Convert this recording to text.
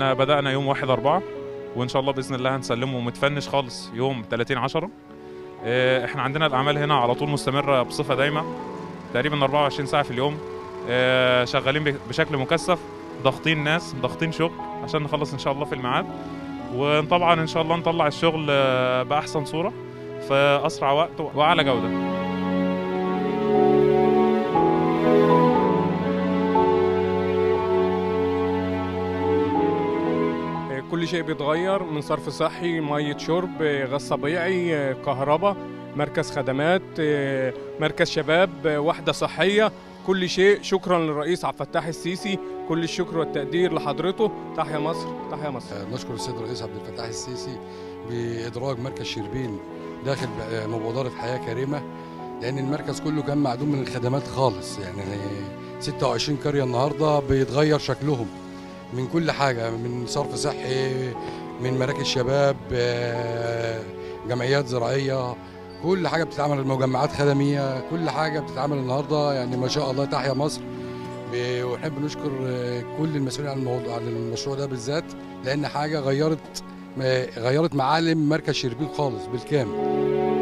احنا بدأنا يوم 1/4 وان شاء الله باذن الله هنسلمه متفنش خالص يوم 30/10. احنا عندنا الاعمال هنا على طول مستمره بصفه دايمه، تقريبا 24 ساعه في اليوم. شغالين بشكل مكثف، ضاغطين ناس، ضاغطين شغل عشان نخلص ان شاء الله في الميعاد، وطبعا ان شاء الله نطلع الشغل باحسن صوره في اسرع وقت واعلى جوده. كل شيء بيتغير، من صرف صحي، مية شرب، غاز طبيعي، كهرباء، مركز خدمات، مركز شباب، وحدة صحية، كل شيء. شكرا للرئيس عبد الفتاح السيسي، كل الشكر والتقدير لحضرته. تحيا مصر، تحيا مصر. نشكر السيد الرئيس عبد الفتاح السيسي بإدراج مركز شربين داخل مبادرة حياة كريمة، لأن المركز كله كان معدوم من الخدمات خالص. يعني 26 قرية النهاردة بيتغير شكلهم من كل حاجة، من صرف صحي، من مراكز شباب، جمعيات زراعية، كل حاجة بتتعمل، مجمعات خدمية، كل حاجة بتتعمل النهاردة. يعني ما شاء الله، تحيا مصر. ونحب نشكر كل المسؤولين عن المشروع ده بالذات، لأن حاجة غيرت معالم مركز شربين خالص بالكامل.